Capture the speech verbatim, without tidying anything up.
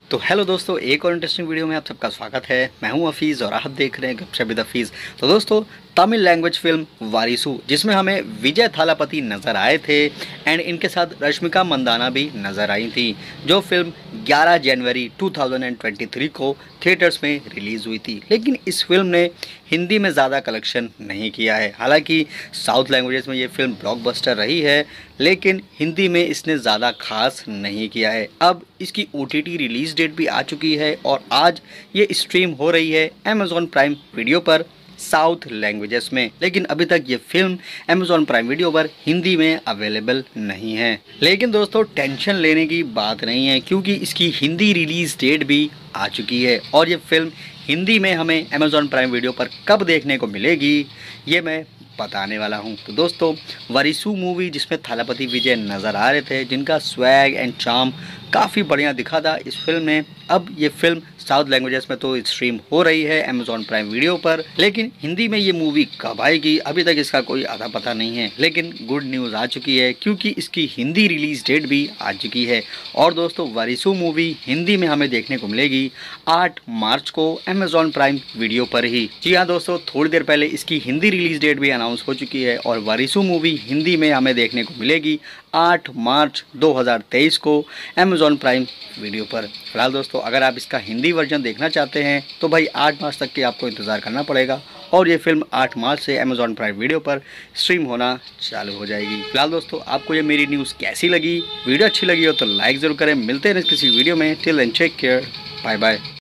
तो हेलो दोस्तों, एक और इंटरेस्टिंग वीडियो में आप सबका स्वागत है। मैं हूं हफीज़ और आप देख रहे हैं गपशप विद हफीज़। तो दोस्तों, तमिल लैंग्वेज फिल्म वारिसु, जिसमें हमें विजय थालापति नज़र आए थे एंड इनके साथ रश्मिका मंदाना भी नज़र आई थी, जो फिल्म ग्यारह जनवरी दो हज़ार तेईस को थिएटर्स में रिलीज़ हुई थी। लेकिन इस फिल्म ने हिंदी में ज़्यादा कलेक्शन नहीं किया है। हालांकि साउथ लैंग्वेजेस में ये फिल्म ब्लॉकबस्टर रही है, लेकिन हिंदी में इसने ज़्यादा खास नहीं किया है। अब इसकी O T T release date भी आ चुकी है और आज ये स्ट्रीम हो रही है अमेज़ॉन प्राइम वीडियो पर साउथ लैंग्वेजेस में। लेकिन अभी तक ये फिल्म अमेज़ॉन प्राइम वीडियो पर हिंदी में अवेलेबल नहीं है। लेकिन दोस्तों, टेंशन लेने की बात नहीं है, क्योंकि इसकी हिंदी रिलीज़ डेट भी आ चुकी है और ये फिल्म हिंदी में हमें अमेज़ॉन प्राइम वीडियो पर कब देखने को मिलेगी, ये मैं बताने वाला हूं। तो दोस्तों, वारिसु मूवी जिसमें थालापति विजय नज़र आ रहे थे, जिनका स्वैग एंड चार्म काफ़ी बढ़िया दिखा था इस फिल्म में, अब ये फिल्म साउथ लैंग्वेजेस में तो स्ट्रीम हो रही है अमेज़ॉन प्राइम वीडियो पर। लेकिन हिंदी में ये मूवी कब आएगी, अभी तक इसका कोई अता पता नहीं है। लेकिन गुड न्यूज़ आ चुकी है, क्योंकि इसकी हिंदी रिलीज डेट भी आ चुकी है। और दोस्तों, वारिसु मूवी हिंदी में हमें देखने को मिलेगी आठ मार्च को अमेज़ॉन प्राइम वीडियो पर ही। जी हाँ दोस्तों, थोड़ी देर पहले इसकी हिंदी रिलीज डेट भी अनाउंस हो चुकी है और वारिसु मूवी हिंदी में हमें देखने को मिलेगी आठ मार्च दो हज़ार तेईस को अमेज़ॉन प्राइम वीडियो पर। फिलहाल दोस्तों, अगर आप इसका हिंदी वर्जन देखना चाहते हैं तो भाई आठ मार्च तक के आपको इंतज़ार करना पड़ेगा और ये फिल्म आठ मार्च से अमेज़ॉन प्राइम वीडियो पर स्ट्रीम होना चालू हो जाएगी। फिलहाल दोस्तों, आपको ये मेरी न्यूज़ कैसी लगी, वीडियो अच्छी लगी हो तो लाइक ज़रूर करें। मिलते हैं किसी वीडियो में। Till then take care, bye bye.